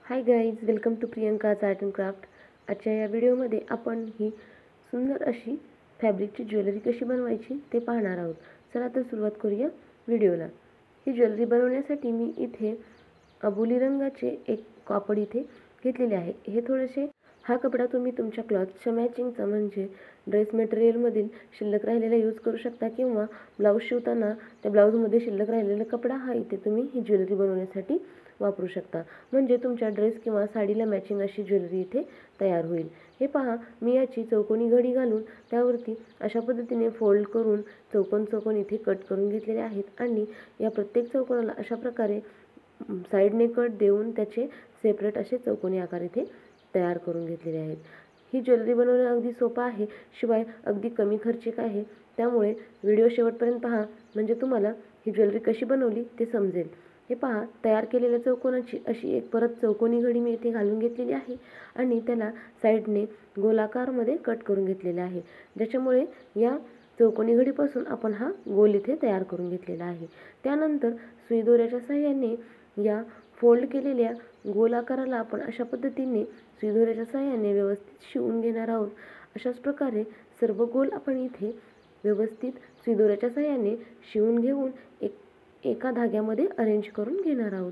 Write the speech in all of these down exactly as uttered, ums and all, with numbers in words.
High guys, welcome to Priyanka's art and craft. आजच्या या व्हिडिओमध्ये आपण ही सुंदर अशी फॅब्रिकची ज्वेलरी कशी बनवायची ते पाहणार आहोत. चला तर सुरुवात करूया व्हिडिओला. ही ज्वेलरी बनवण्यासाठी मी इथे अबोली रंगाचे एक कापड इथे घेतलेले आहे. हे थोडेसे हा कपडा तुम्ही तुमच्या क्लॉथच्या मॅचिंगचा म्हणजे ड्रेस मटेरियलमधील शिल्लक राहिलेला यूज करू शकता किंवा ब्लाऊज शिवताना त्या ब्लाऊजमध्ये शिल्लक राहिलेला कपडा हा इथे तुम्ही ही ज्वेलरी बनवण्यासाठी वापरू शकता. म्हणजे तुमच्या ड्रेस किंवा साडीला मॅचिंग अशी ज्वेलरी इथे तयार होईल. हे पहा, मी याची चौकोनी घडी घालून त्यावरती अशा पद्धतीने फोल्ड करून चौकोन चौकोन इथे कट करून घेतलेले आहेत आणि या प्रत्येक चौकोनाला अशा प्रकारे साईडने कट देऊन त्याचे सेपरेट असे चौकोनी आकार इथे तयार करून घेतलेले आहेत. ही ज्वेलरी बनवणं अगदी सोपं आहे, शिवाय अगदी कमी खर्चिक आहे. त्यामुळे व्हिडिओ शेवटपर्यंत पहा, म्हणजे तुम्हाला ही ज्वेलरी कशी बनवली ते समजेल. हे पहा, तयार केलेल्या चौकोनाची अशी एक परत चौकोनी घडी मी इथे घालून घेतलेली आहे आणि त्याला साईडने गोलाकारमध्ये कट करून घेतलेला आहे, ज्याच्यामुळे या चौकोनी घडीपासून आपण हा गोल इथे तयार करून घेतलेला आहे. त्यानंतर सुई दोऱ्याच्या साहाय्याने या फोल्ड केलेल्या गोल आकाराला आपण अशा पद्धतीने सुई दोऱ्याच्या साहाय्याने व्यवस्थित शिवून घेणार आहोत. अशाच प्रकारे सर्व गोल आपण इथे व्यवस्थित सुई दोऱ्याच्या साहाय्याने शिवून घेऊन एक एका धाग्यामध्ये अरेंज करून घेणार आहोत.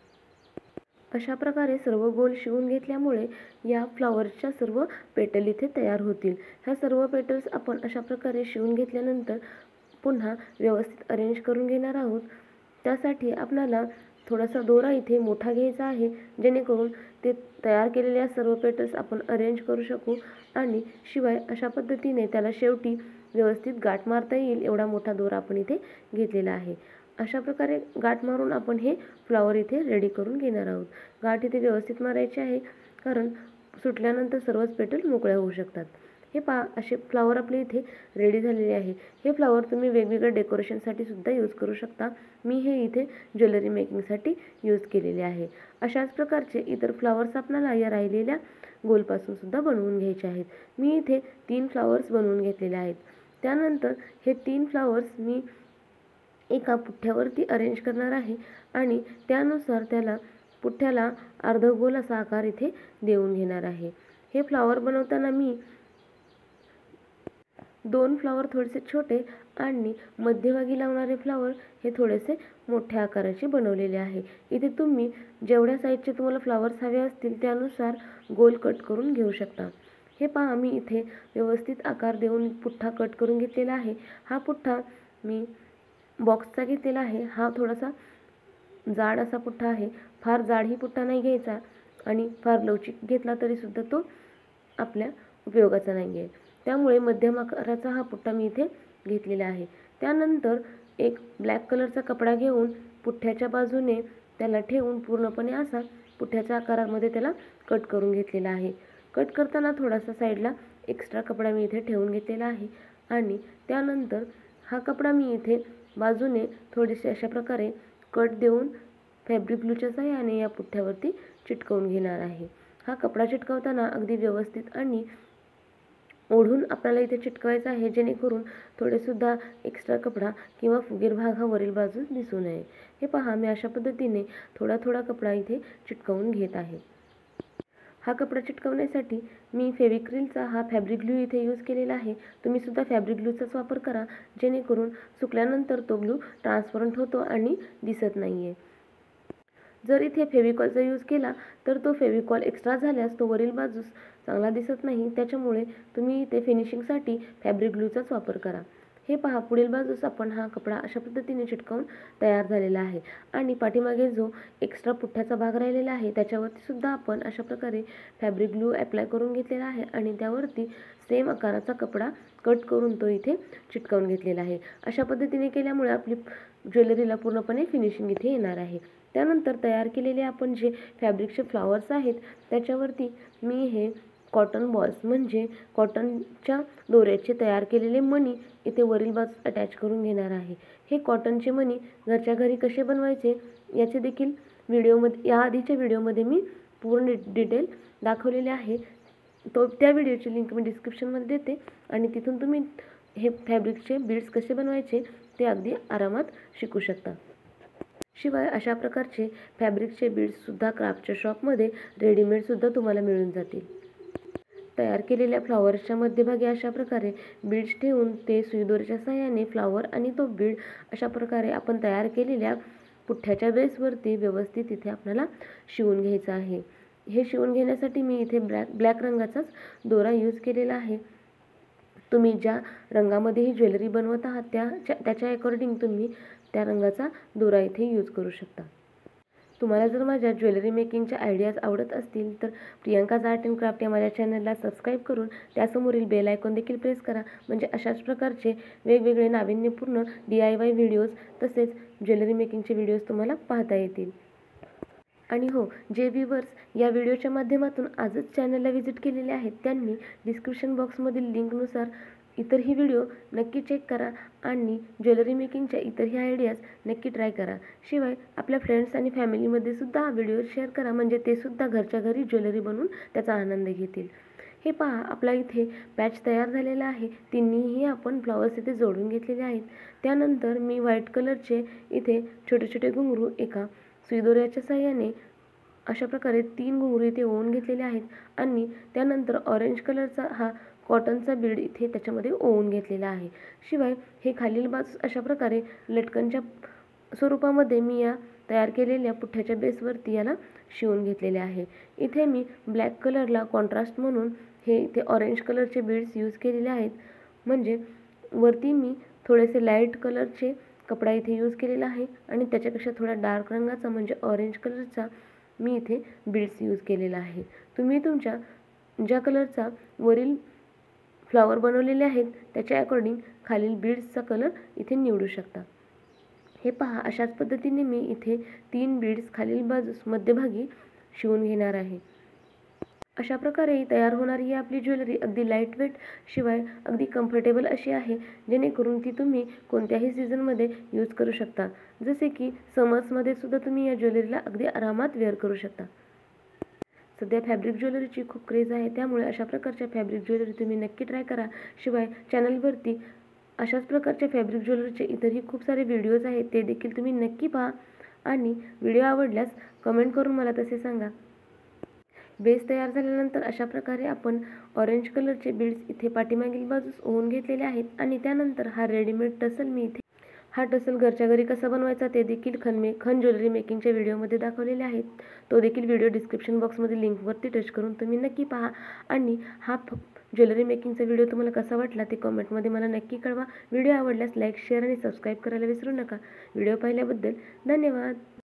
अशा प्रकारे सर्व गोल शिवून घेतल्यामुळे या फ्लावरच्या सर्व पेटल इथे तयार होतील. ह्या सर्व पेटल्स आपण अशा प्रकारे शिवून घेतल्यानंतर पुन्हा व्यवस्थित अरेंज करून घेणार आहोत. त्यासाठी आपल्याला थोडासा दोरा इथे मोठा घ्यायचा आहे, जेणेकरून ते तयार केलेल्या सर्व पेटल्स आपण अरेंज करू शकू आणि शिवाय अशा पद्धतीने त्याला शेवटी व्यवस्थित गाठ मारता येईल एवढा मोठा दोरा आपण इथे घेतलेला आहे. अशा प्रकारे गाठ मारून आपण हे फ्लावर इथे रेडी करून घेणार आहोत. गाठ इथे व्यवस्थित मारायची आहे, कारण सुटल्यानंतर सर्वच पेटल मोकळ्या होऊ शकतात. हे पहा, असे फ्लावर आपले इथे रेडी झालेले आहे. हे फ्लावर तुम्ही वेगवेगळ्या डेकोरेशनसाठी सुद्धा यूज करू शकता. मी हे इथे ज्वेलरी मेकिंगसाठी यूज केलेले आहे. अशाच प्रकारचे इतर फ्लावर्स आपल्याला या राहिलेल्या गोलपासून सुद्धा बनवून घ्यायचे आहेत. मी इथे तीन फ्लावर्स बनवून घेतलेले आहेत. त्यानंतर हे तीन फ्लावर्स मी एका पुठ्ठ्यावरती अरेंज करणार आहे आणि त्यानुसार त्याला पुठ्ठ्याला अर्धगोल असा आकार इथे देऊन घेणार आहे. हे फ्लावर बनवताना मी दोन फ्लावर थोडेसे छोटे आणि मध्यभागी लावणारे फ्लावर हे थोडेसे मोठ्या आकाराचे बनवलेले आहे. इथे तुम्ही जेवढ्या साईजचे तुम्हाला फ्लावर्स हवे असतील त्यानुसार गोल कट करून घेऊ शकता. हे पहा, मी इथे व्यवस्थित आकार देऊन पुठ्ठा कट करून घेतलेला आहे. हा पुठ्ठा मी बॉक्सचा घेतलेला आहे. हा थोडासा जाड असा पुठ्ठा आहे. फार जाडही पुठ्ठा नाही घ्यायचा आणि फार लवचिक घेतला तरीसुद्धा तो आपल्या उपयोगाचा नाही आहे. त्यामुळे मध्यम आकाराचा हा पुठ्ठा मी इथे घेतलेला आहे. त्यानंतर एक ब्लॅक कलरचा कपडा घेऊन पुठ्ठ्याच्या बाजूने त्याला ठेवून पूर्णपणे असा पुठ्ठ्याच्या आकारामध्ये त्याला कट करून घेतलेला आहे. कट करताना थोडासा साईडला एक्स्ट्रा कपडा मी इथे ठेवून घेतलेला आहे आणि त्यानंतर हा कपडा मी इथे बाजूने थोडेसे अशा प्रकारे कट देऊन फॅब्रिक ग्लूच्या साहाय्याने या पुठ्ठ्यावरती चिटकवून घेणार आहे. हा कपडा चिटकवताना अगदी व्यवस्थित आणि ओढून आपल्याला इथे चिटकवायचा आहे, जेणेकरून थोडेसुद्धा एक्स्ट्रा कपडा किंवा फुगीर भाग हा वरील बाजूस दिसू नये. हे पहा, मी अशा पद्धतीने थोडा थोडा कपडा इथे चिटकवून घेत आहे. हा कपडा चिटकवण्यासाठी मी फेविक्रिलचा हा फॅब्रिक ग्लू इथे यूज केलेला आहे. तुम्ही सुद्धा फॅब्रिक ग्लूचाच वापर करा, जेणेकरून सुकल्यानंतर तो ग्लू ट्रान्सपरंट होतो आणि दिसत नाही आहे. जर इथे फेविकॉलचा यूज केला तर तो फेविकॉल एक्स्ट्रा झाल्यास तो वरील बाजूस चांगला दिसत नाही. त्याच्यामुळे तुम्ही इथे फिनिशिंगसाठी फॅब्रिक ग्लूचाच वापर करा. हे पहा, पुढील बाजूस आपण हा कपडा अशा पद्धतीने चिटकवून तयार झालेला आहे आणि पाठीमागे जो एक्स्ट्रा पुठ्ठ्याचा भाग राहिलेला आहे त्याच्यावरती सुद्धा आपण अशा प्रकारे फॅब्रिक ग्लू अप्लाय करून घेतलेला आहे आणि त्यावरती सेम आकाराचा कपडा कट करून तो इथे चिटकवून घेतलेला आहे. अशा पद्धतीने केल्यामुळे आपली ज्वेलरीला पूर्णपणे फिनिशिंग इथे येणार आहे. त्यानंतर तयार केलेले आपण जे फॅब्रिकचे फ्लावर्स आहेत त्याच्यावरती मी हे कॉटन बॉल्स म्हणजे कॉटनच्या दोऱ्याचे तयार केलेले मणी इथे वरील बाजूस अटॅच करून घेणार आहे. हे कॉटनचे मणी घरच्या घरी कसे बनवायचे याचे देखील व्हिडिओमध्ये या आधीच्या व्हिडिओमध्ये मी पूर्ण डिटेल दाखवलेले आहे. तो त्या व्हिडिओची लिंक मी डिस्क्रिप्शनमध्ये देते आणि तिथून तुम्ही हे फॅब्रिकचे बीड्स कसे बनवायचे ते अगदी आरामात शिकू शकता. शिवाय अशा प्रकारचे फॅब्रिकचे बीड्ससुद्धा क्राफ्टच्या शॉपमध्ये रेडीमेडसुद्धा तुम्हाला मिळून जातील. तयार केलेल्या फ्लॉवर्सच्या मध्यभागी अशा प्रकारे बीड्स ठेवून ते सुईदोऱ्याच्या साहाय्याने फ्लॉवर आणि तो बीड अशा प्रकारे आपण तयार केलेल्या पुठ्ठ्याच्या बेसवरती व्यवस्थित इथे आपल्याला शिवून घ्यायचं आहे. हे शिवून घेण्यासाठी मी इथे ब्लॅक ब्लॅक रंगाचाच दोरा यूज केलेला आहे. तुम्ही ज्या रंगामध्ये ही ज्वेलरी बनवत आहात त्या त्याच्या अकॉर्डिंग तुम्ही त्या रंगाचा दोरा इथे यूज करू शकता. तुम्हाला जर माझ्या ज्वेलरी मेकिंगच्या आयडियाज आवडत असतील तर प्रियंकाज आर्ट अँड क्राफ्ट या माझ्या चॅनलला सबस्क्राईब करून त्यासमोरील बेल आयकॉन देखील प्रेस करा. म्हणजे अशाच प्रकारचे वेगवेगळे नाविन्यपूर्ण डी आय वाय व्हिडिओज तसेच ज्वेलरी मेकिंगचे व्हिडिओज तुम्हाला पाहता येतील. आणि हो, जे व्ह्यूवर्स या व्हिडिओच्या माध्यमातून आजच चॅनलला व्हिजिट केलेले आहेत त्यांनी डिस्क्रिप्शन बॉक्समधील लिंकनुसार इतरही व्हिडिओ नक्की चेक करा आणि ज्वेलरी मेकिंगच्या इतरही आयडियाज नक्की ट्राय करा. शिवाय आपल्या फ्रेंड्स आणि फॅमिलीमध्ये सुद्धा हा व्हिडिओ शेअर करा म्हणजे ते सुद्धा घरच्या घरी ज्वेलरी बनवून त्याचा आनंद घेतील. हे पहा, आपला इथे पॅच तयार झालेला आहे. तिन्हीही आपण फ्लॉवर्स इथे जोडून घेतलेले आहेत. त्यानंतर मी व्हाईट कलरचे इथे छोटे छोटे घुंगरू एका सुईदोऱ्याच्या साहाय्याने अशा प्रकारे तीन घुंगरू इथे ओवून घेतलेले आहेत आणि त्यानंतर ऑरेंज कलरचा हा कॉटनचा बीड इथे त्याच्यामध्ये ओवून घेतलेला आहे. शिवाय हे खालील बाजूस अशा प्रकारे लटकनच्या स्वरूपामध्ये मी या तयार केलेल्या पुठ्ठ्याच्या बेसवरती याला शिवून घेतलेले आहे. इथे मी ब्लॅक कलरला कॉन्ट्रास्ट म्हणून हे इथे ऑरेंज कलरचे बीड्स यूज केलेले आहेत. म्हणजे वरती मी थोडेसे लाईट कलरचे कपडा इथे यूज केलेला आहे आणि त्याच्यापेक्षा थोडा डार्क रंगाचा म्हणजे ऑरेंज कलरचा मी इथे बीड्स यूज केलेला आहे. तुम्ही तुमच्या ज्या कलरचा वरील फ्लॉवर बनवलेले आहेत त्याच्या अकॉर्डिंग खालील बीड्सचा कलर इथे निवडू शकता. हे पहा, अशाच पद्धतीने मी इथे तीन बीड्स खालील बाजूस मध्यभागी शिवून घेणार आहे. अशा प्रकारे तयार होणारी ही आपली ज्वेलरी अगदी लाईट वेट शिवाय अगदी कम्फर्टेबल अशी आहे जेणेकरून ती तुम्ही कोणत्याही सीझनमध्ये यूज करू शकता. जसे की समर्समध्ये सुद्धा तुम्ही या ज्वेलरीला अगदी आरामात वेअर करू शकता. सध्या फॅब्रिक ज्वेलरीची खूप क्रेज आहे त्यामुळे अशा प्रकारच्या फॅब्रिक ज्वेलरी तुम्ही नक्की ट्राय करा. शिवाय चॅनलवरती अशाच प्रकारच्या फॅब्रिक ज्वेलरीचे इतरही खूप सारे व्हिडिओज आहेत ते देखील तुम्ही नक्की पहा आणि व्हिडिओ आवडल्यास कमेंट करून मला तसे सांगा. बेस तयार झाल्यानंतर अशा प्रकारे आपण ऑरेंज कलरचे बीड्स इथे पाठीमागील बाजूस ओवून घेतलेले आहेत आणि त्यानंतर हा रेडीमेड टसल मी इथे हा टसल घरच्या घरी कसा बनवायचा ते देखील खन मे खन ज्वेलरी मेकिंगच्या व्हिडिओमध्ये दाखवलेले आहेत. तो देखील व्हिडिओ डिस्क्रिप्शन बॉक्समध्ये लिंकवरती टच करून तुम्ही नक्की पहा. आणि हा ज्वेलरी मेकिंगचा व्हिडिओ तुम्हाला कसा वाटला ते कमेंटमध्ये मला नक्की कळवा. व्हिडिओ आवडल्यास लाईक शेअर आणि सबस्क्राईब करायला विसरू नका. व्हिडिओ पाहिल्याबद्दल धन्यवाद.